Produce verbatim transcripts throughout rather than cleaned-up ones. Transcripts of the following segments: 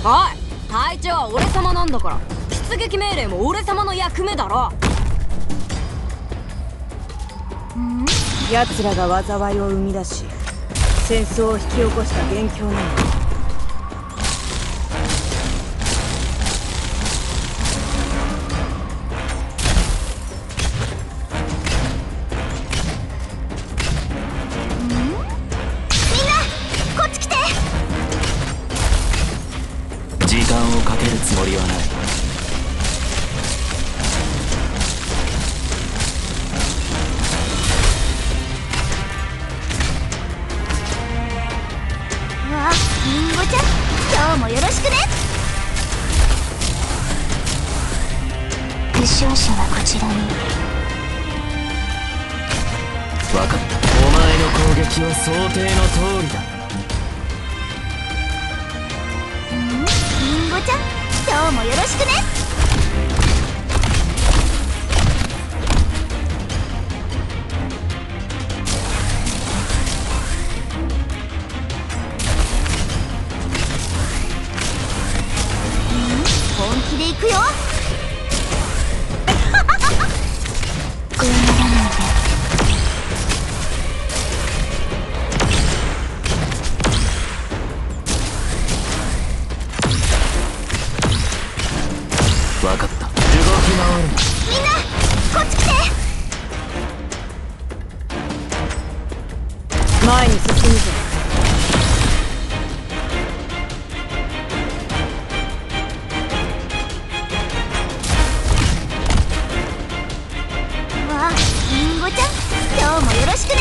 おい、隊長は俺様なんだから出撃命令も俺様の役目だろ。 ん？奴らが災いを生み出し戦争を引き起こした元凶なの。 つもりはない。 わあ、りんごちゃん、今日もよろしくね。負傷者はこちらに。 分かった。お前の攻撃は想定の通りだ。 りんごちゃん、今日もよろしくね。本気で行くよ。こうならないで。 分かった。動き回る。 みんなこっち来て。 前に進むぞ。 わあ、りんごちゃん、今日もよろしくね。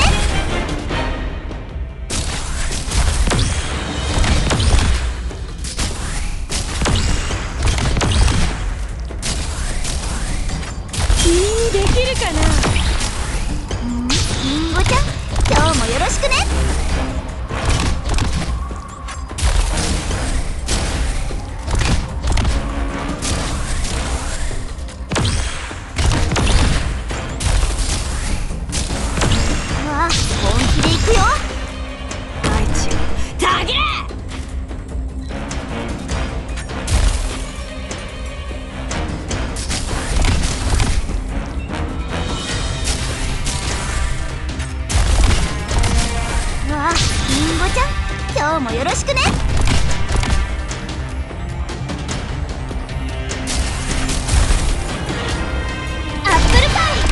できるかな。 ん？りんごちゃん、今日もよろしくね。わあ、本気で行くよ。 隊長、たげ！ わあ、りんごちゃん、今日もよろしくね。アップルパイ。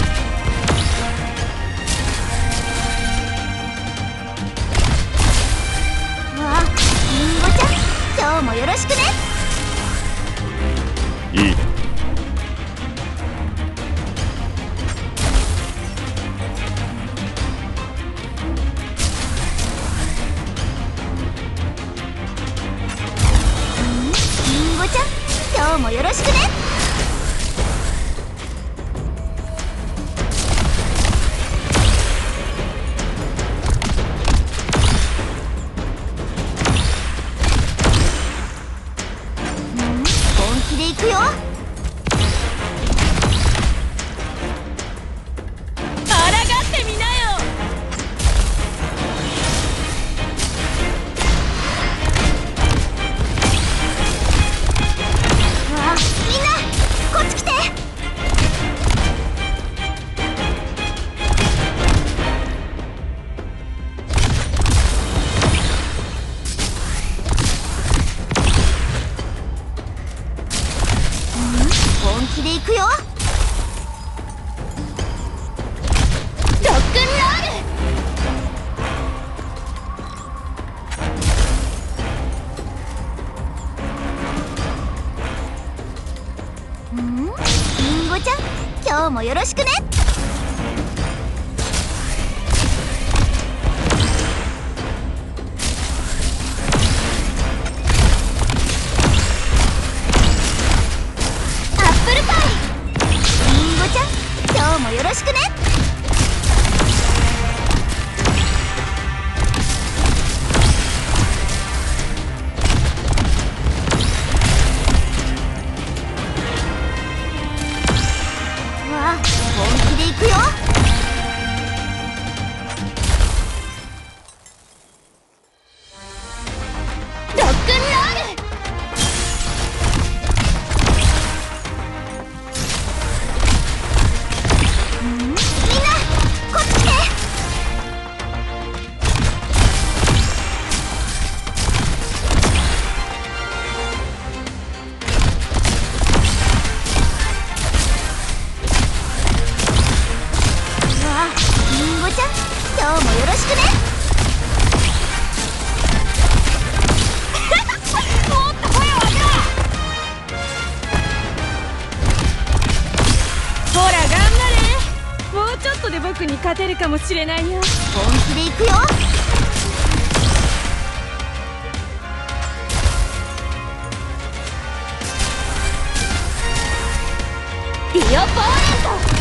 わあ、りんごちゃん、今日もよろしくね。 いいね。 りんごちゃん、今日もよろしくね。本気で行くよ。 抗ってみなよ。 わあ、みんなこっち来て。本気で行くよ。ロックンロール。ん？りんごちゃん、今日もよろしくね。アップルパイ。りんごちゃん、今日もよろしくね。わあ、本気力に勝てるかもしれないよ。 本気でいくよ。 ディオポーネント。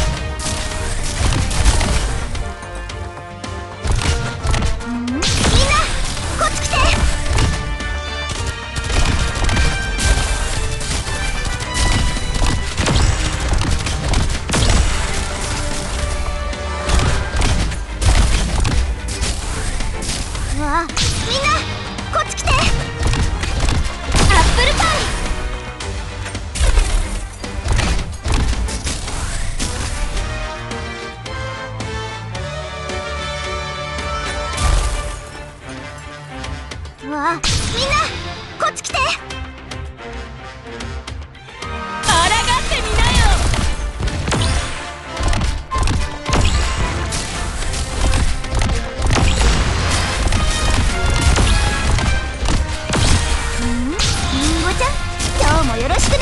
わあ、みんなこっち来て。アップルパイ。わあ、みんなこっち来て。 抗ってみなよ。 今日もよろしくね。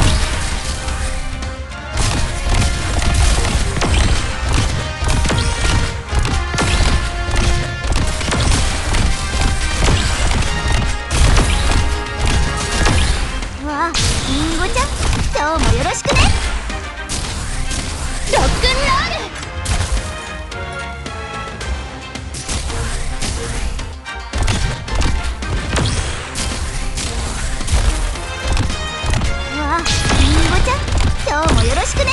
わあ、りんごちゃん、今日もよろしくね。 ロックンロール。 わあ、りんごちゃん、今日もよろしくね。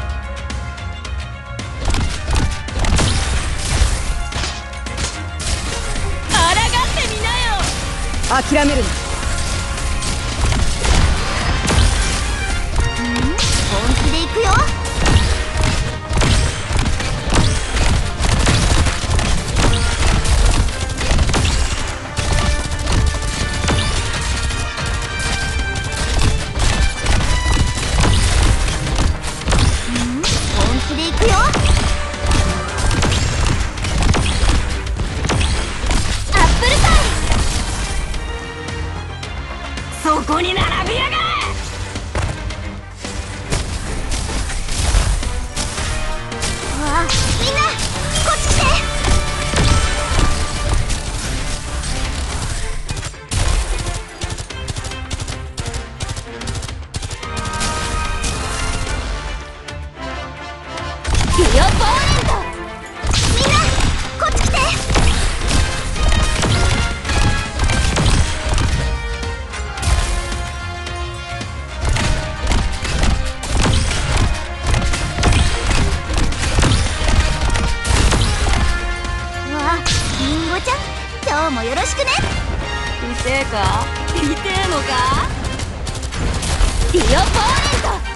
抗ってみなよ。 諦めるな。 本気でいくよ。本気でいくよ。 アップルパイ。そこに並びやがれ。 わあ、みんなこっち来て。 ディオポーネント。 みんなこっち来て。わあ、りんごちゃん、今日もよろしくね。 痛えか？痛えのか？ディオポーネント。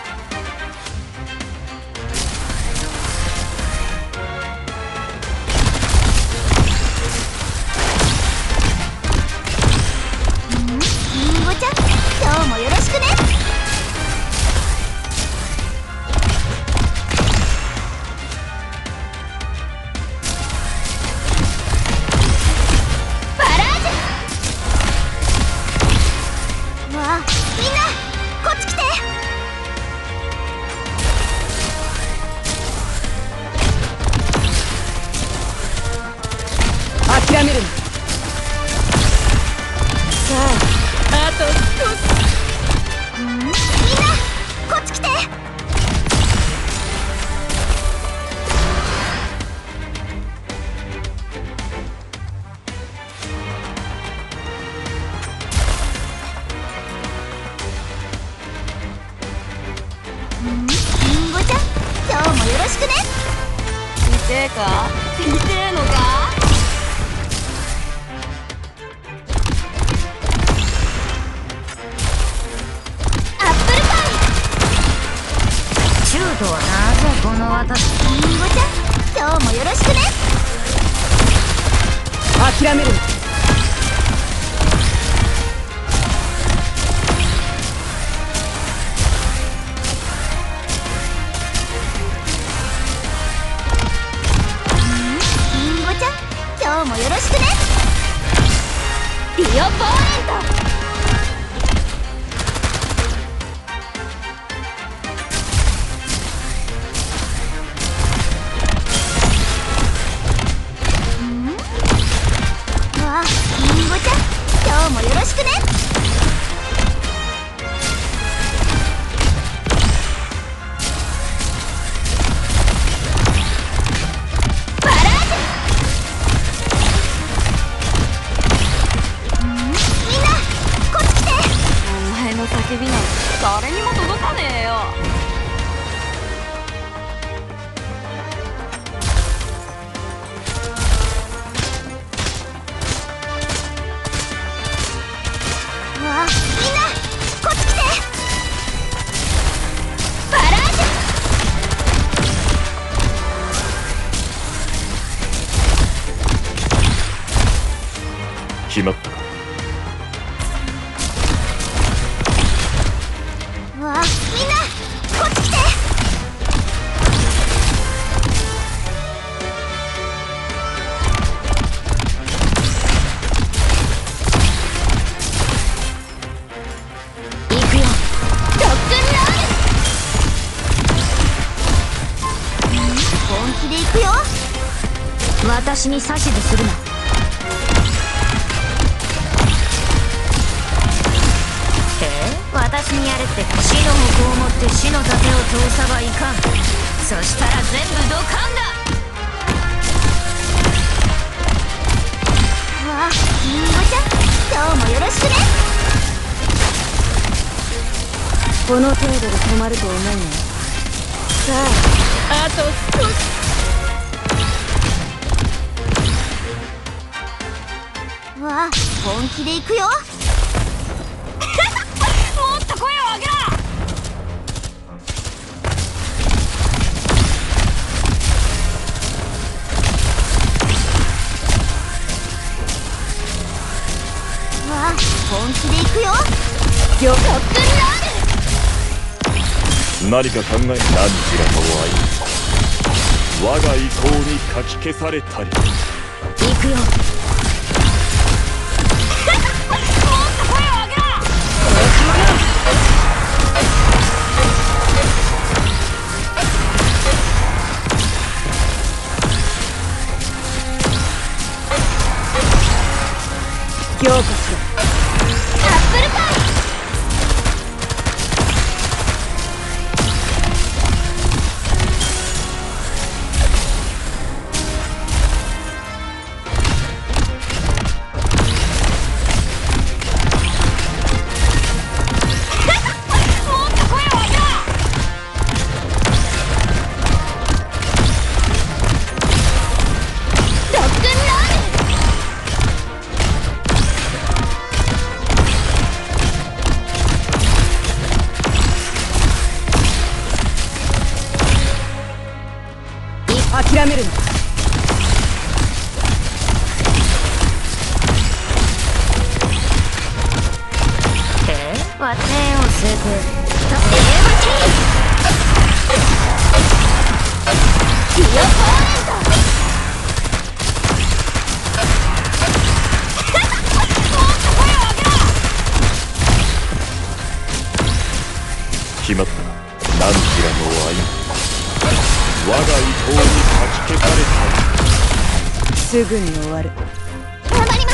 りんごちゃん、今日もよろしくね。 バラージュ。 わあ、みんなこっち来て。 諦めるな。さあ、あと少し。 みんなこっち来て。りんごちゃん、今日もよろしくね。 痛えか？痛えのか？ アップルパイ。 シュートはなぜこの私。 りんごちゃん、今日もよろしくね。 諦めるな。 りんごちゃん、今日もよろしくね。 ディオポーネント。 叫びなんて誰にも届かねえよ。 うわ、みんなこっち来て。バラージュ決まったか。 うわ、みんなこっち来て。行くよ、ロックンロール。本気で行くよ。私に指図するな。私にやれってか。死の矛を持って死の盾を通さばいかん。そしたら全部ドカンだ。わあ、りんごちゃん、今日もよろしくね。 この程度で止まると思うね。さあ、あと少し。 わあ、本気で行くよ。 もっと声を上げろ。 わあ、本気で行くよ。 よロックンロール。 何か考え、何時らとは我が意向にかき消されたり。 行くよ。 強化しろ。 アップルパイ。 もっと声を上げろ。 ロックンロール。 諦めるな。 えー、わてを据えてとええわけ。ディオポーネント。 決まったか。何時らの歩み。我が意向にかき消された。 すぐに終わる。 頑張ります。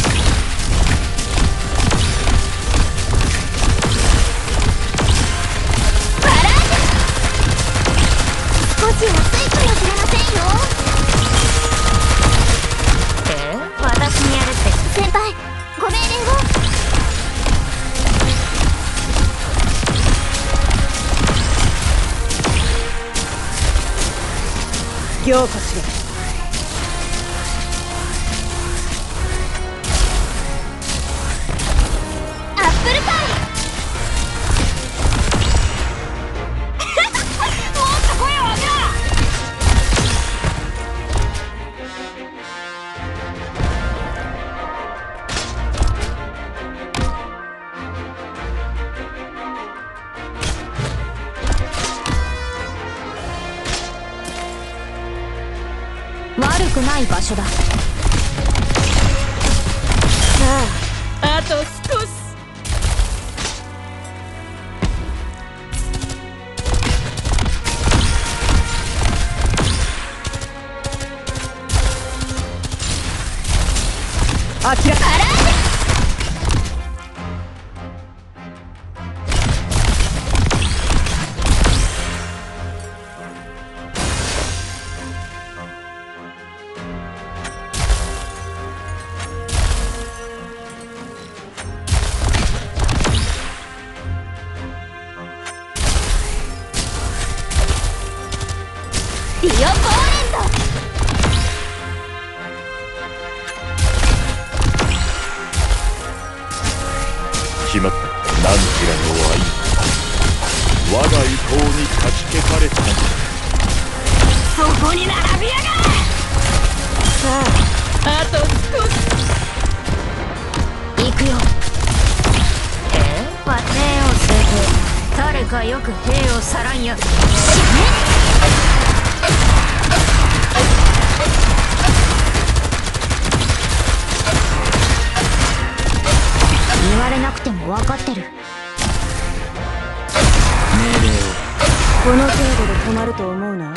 バラージュ。少し暑いかもしれませんよ。えー、私にやるって。先輩、ご命令を。 強化しろ。 アップルパイ。 もっと声を上げろ。 悪くない場所だ。さあ、あと少し。諦め。 ディオポーレント。 決まった。何ちらの愛、我が意向にかき消された。 そこに並びやがれ。さあ、あと少し。 行くよ。えー、バテンを据えて誰かよく兵をさらんや。言われなくても分かってる。命令を。 この程度で止まると思うな。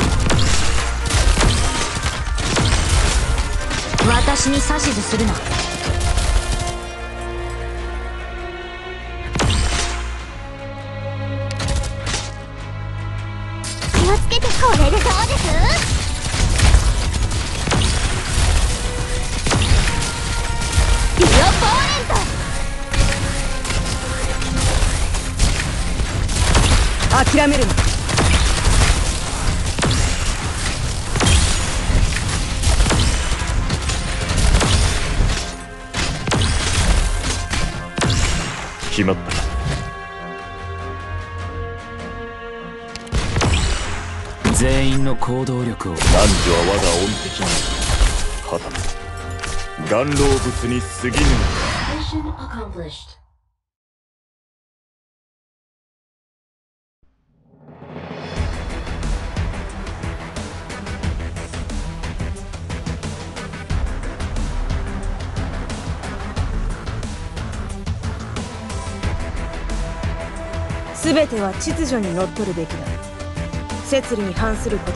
私に指図するな。 気をつけてこれるそうです。ディオポーレント。 諦めるな。 決まった。 全員の行動力を。 男女は我が恩敵にはた岩老物に過ぎぬ。 全ては秩序にのっとるべきだ。摂理に反すること